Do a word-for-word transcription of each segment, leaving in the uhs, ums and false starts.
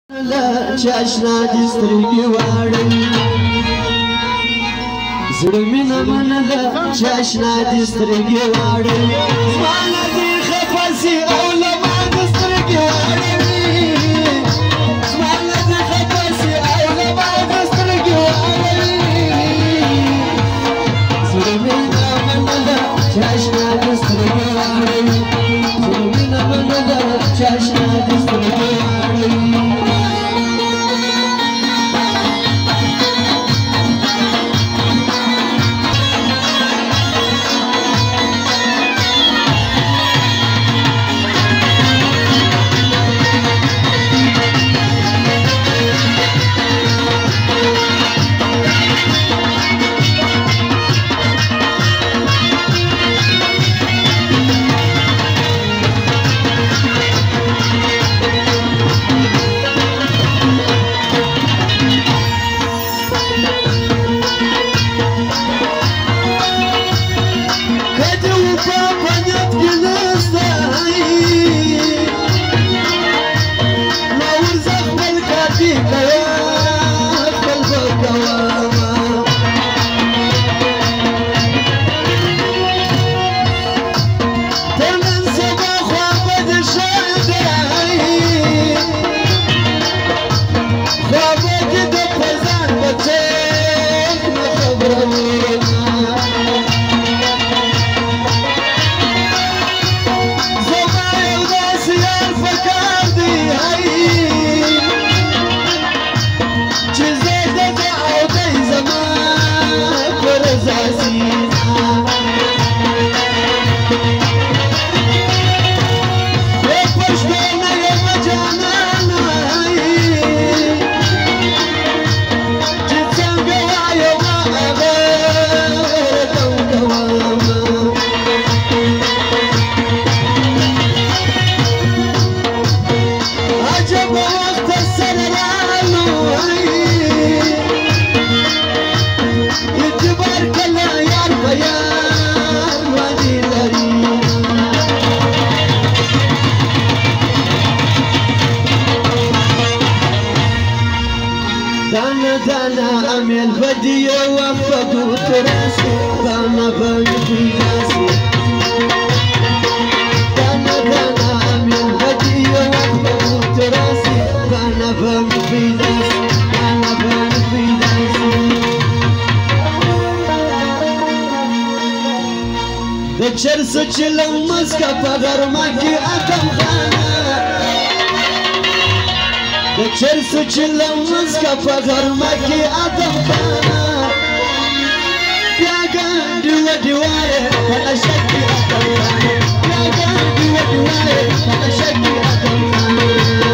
چاشنا دي سترګې واړوي زړه مینه منله چاشنا دي سترګې واړوي زما نه دې خفه سي او له ما دې سترګې واړوي زما نه دې خفه سي او له ما دې سترګې واړوي زړه مینه منله چاشنا دي سترګې واړوي زړه مینه منله چاشنا دي سترګې واړوي دانا امين بدي وفقوا تراسي دانا بني راسي دانا دانا امين بدي وفقوا تراسي دانا بني راسي دانا بني راسي دچر سچلم مسکا پغرما کی اتم خانه دچر سچلم مسکا پغرما کی اتم خانه بیا ګنډي وډي وای کله شکی اتم خانه بیا ګنډي وډي وای کله شکی اتم خانه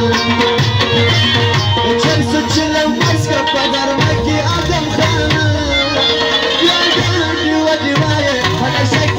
دچر سچلم مسکا پغرما کی اتم خانه بیا ګنډي وډي وای کله شکی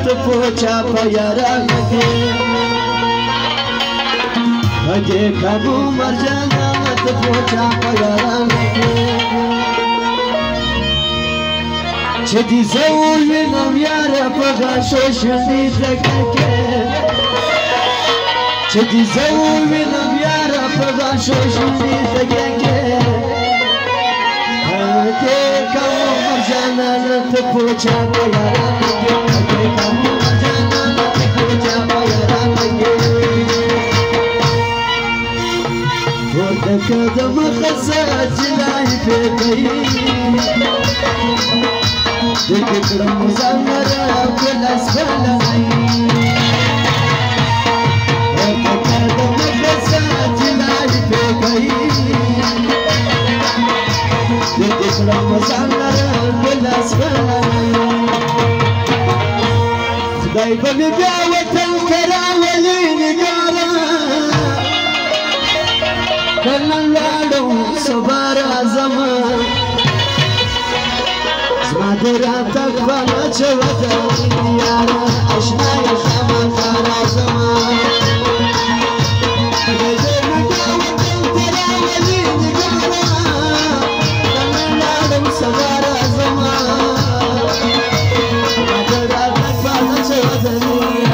ته پوچا په یارانه کې هدې کابو مرجانه ته پوچا په یارانه کې چې دې زه ووینم یاره په غاښو شونډې تکه کې چې دې زه ووینم یاره په غاښو شونډې تکه کې هدې کابو مرجانه ته پوچا په یارانه کې هدې کابو مرجانه ته پوچا په یارانه کې ورته د مخه جلای پیدایي دې کړم زمرا کلاس بلای ورته د مخه جلای پیدایي دې کړم زمرا کلاس بلای خدای په بیا وطن کراولي نګارا کلن لاړو صبر زمان زما د راتګ په مچه ودرېد یاره اشنا یې خامخا زمان خدای دې مې وطن ته راولي نګاره کلن لاړو صبر زمان زما د راتګ په مچه ودرېد